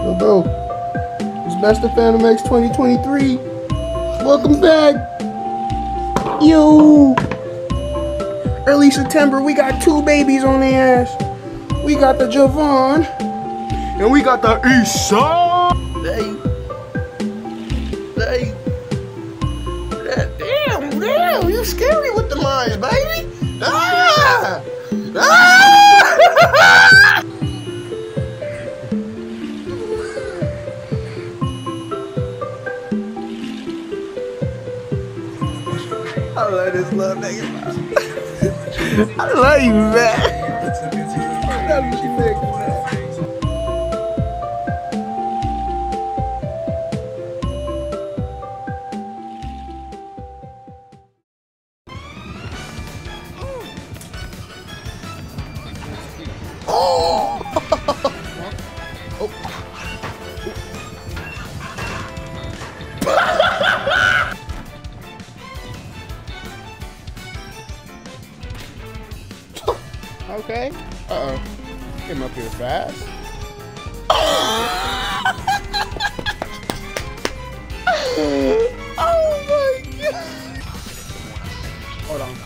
Bro, it's Best of PHANT0MX 2023. Welcome back. Yo. Early September, we got two babies on the ass. We got the Javon, and we got the Issa. Damn, you scary with the lines, baby. Ah! I love this little nigga. I love you, man. I love you, nigga, man. Oh! Oh. Okay. Uh-oh. Came up here fast. Oh my god. Hold on.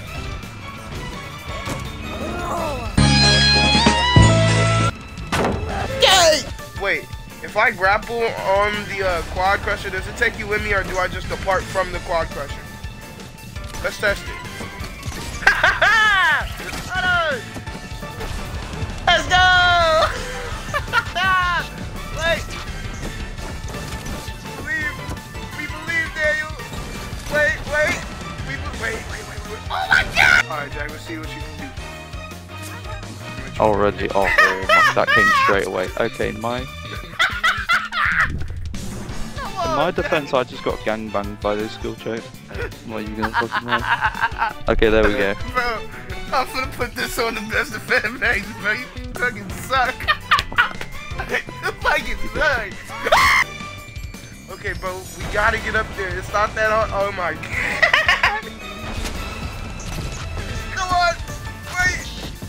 Yay! Wait, if I grapple on the quad crusher, does it take you with me or do I just depart from the quad crusher? Let's test it. Let's go! Wait. We believe, Daniel. Wait. Wait. Oh my god! Alright, Jack, let's see what you can do. Already off here. That came straight away. Okay, in my defense, I just got gangbanged by this skill check. What are you gonna fucking know? Okay, there we go. Bro, I'm gonna put this on the Best of PHANT0MX, bro. You fucking suck. You fucking suck. Okay, bro, we gotta get up there. It's not that hard. Oh my god. Come on. Wait.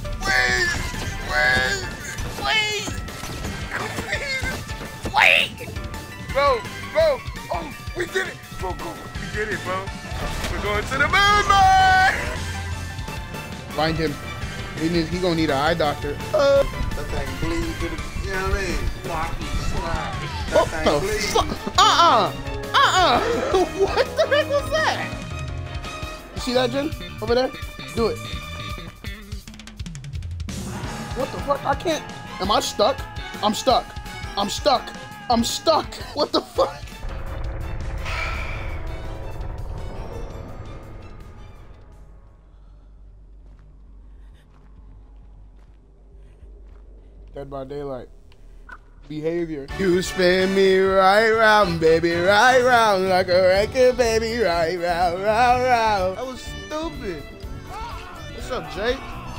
Bro. Oh, we did it. Bro, go. We did it, bro. We're going to the moon, boy. Find him. He gonna need an eye doctor. That thing bleed to the, you know what I mean? Blocky slide. What the fuck? What the heck was that? You see that, Jen? Over there? Do it. What the fuck? I can't. Am I stuck? I'm stuck. What the fuck? Dead by Daylight. Behavior. You spin me right round, baby, right round, like a record, baby, right round. That was stupid. What's up, Jake?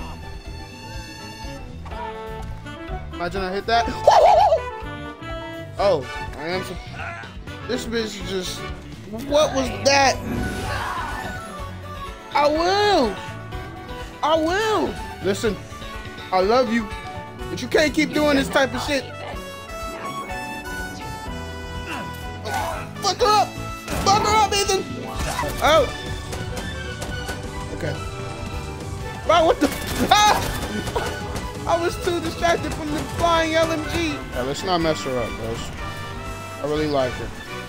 Imagine I hit that. Oh, I am. This bitch just. What was that? I will. Listen, I love you. But you can't keep doing this type of shit. Fuck her up, Ethan. Oh. Okay. Bro, what the? Ah! I was too distracted from the flying LMG. Yeah, let's not mess her up, bro. I really like her.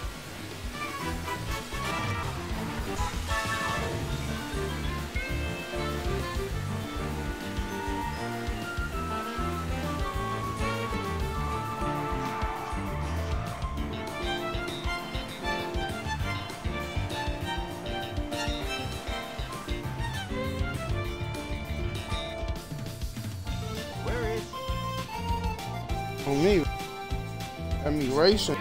On me. I mean, racing.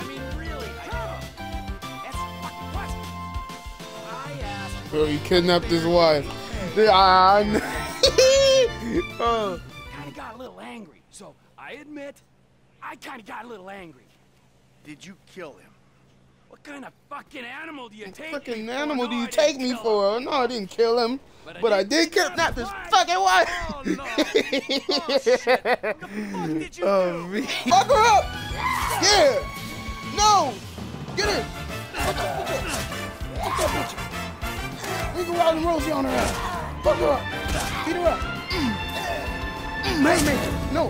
Bro, he kidnapped his wife. Kinda got a little angry, so I admit, I kinda got a little angry. Did you kill him? What kind of fucking animal do you take me Fucking for? animal No, do you I didn't take me kill him. for? No, I didn't kill him. But I did kill not this fucking wife. Oh, no. Oh, shit. What the fuck did you Oh, do? me. Fuck her up! Yeah! No! Get her! Fuck that bitch! We can Wild and Rosie on her ass. Fuck her up! Beat her up! Hey, no!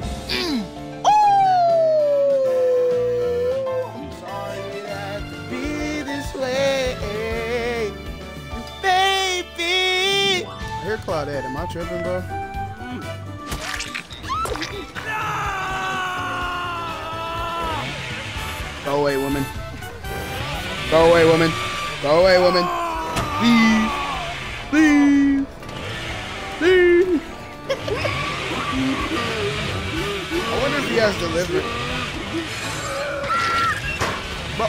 I'm sorry it had to be this way, baby! I hear Claudette. Am I tripping, bro? Go away, woman. Go away, woman. Go away, woman. Please. Please. Please. I wonder if he has delivered. But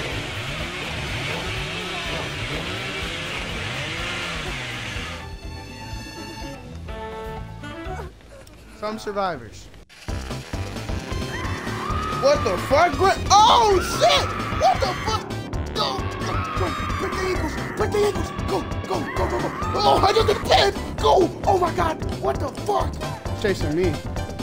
some survivors. What the fuck? Oh shit! What the fuck? Go! Break the ankles! Break the ankles! Go! Go! Go! Go! Go! Oh, I just did 10! Go! Oh my god! What the fuck? Chasing me.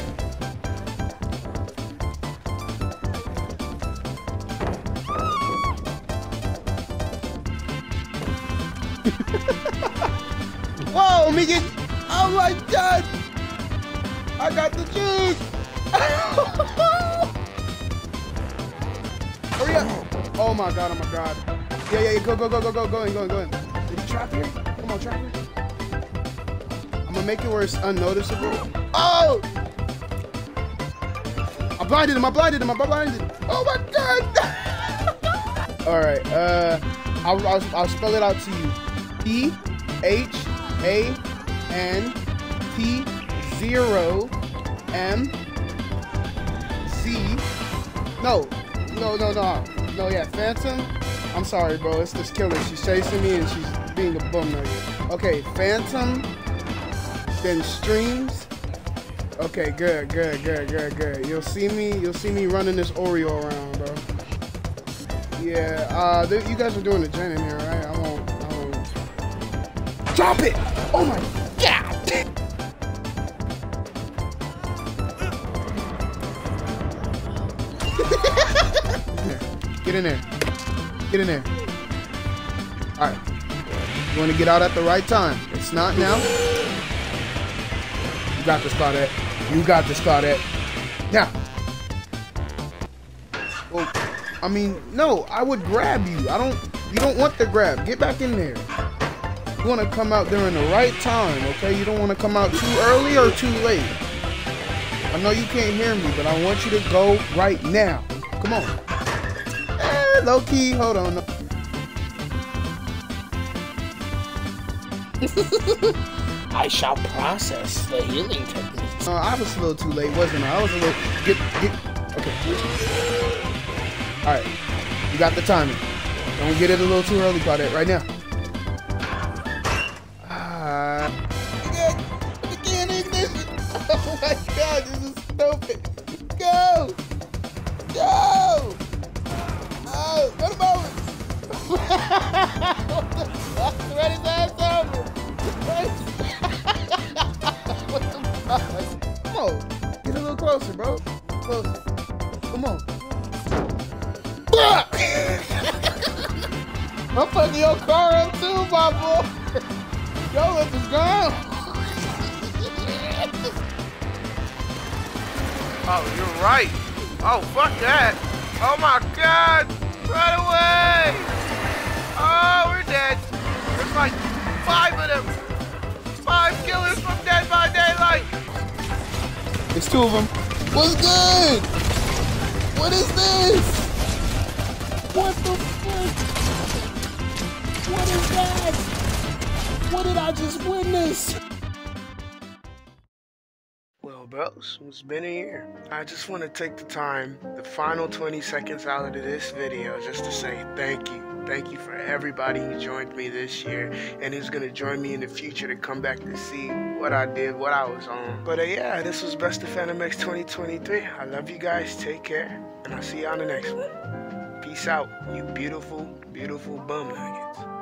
Whoa, Megan! Oh my god! I got the juice! Hurry up! Oh my god, oh my god. Yeah, go in. Did he trap here? Come on, trap here. I'm gonna make it where it's unnoticeable. Oh! I blinded him. Oh my god! Alright, I'll spell it out to you. PHANT0MX. No, yeah, Phantom. I'm sorry, bro. It's this killer. She's chasing me and she's being a bum nugget. Okay, Phantom. Then streams. Okay, good. You'll see me running this Oreo around, bro. Yeah, you guys are doing the gen in here, right? I won't. Drop it! Oh my god! Get in there. Alright. You want to get out at the right time. It's not now. You got this, Claudette. Now. Well, I mean, no, I would grab you. You don't want the grab. Get back in there. You want to come out during the right time, okay? You don't want to come out too early or too late. I know you can't hear me, but I want you to go right now. Come on. Low key, hold on. I shall process the healing techniques. I was a little too late, wasn't I? I was a little. Okay. All right. You got the timing. Don't get it a little too early, Claudette. Right now. Oh my god, this is stupid. Go! Oh, what about it? What the fuck? Ready his ass over. What the fuck? Come on. Get a little closer, bro. Closer. Come on. I'm fucking your car up too, my boy. Yo, let's just go. Oh, you're right. Oh, fuck that. Oh my god. Right away. Oh, we're dead. There's like 5 of them. 5 killers from Dead by Daylight. It's 2 of them. What's good? What is this? What the fuck? What is that? What did I just witness? Well, bros, it's been a year. I just want to take the time, the final 20 seconds out of this video, just to say thank you. Thank you for everybody who joined me this year and who's going to join me in the future to come back to see what I did, what I was on. But yeah, this was Best of PHANT0MX 2023. I love you guys. Take care. And I'll see you on the next one. Peace. Peace out, you beautiful, beautiful bum nuggets.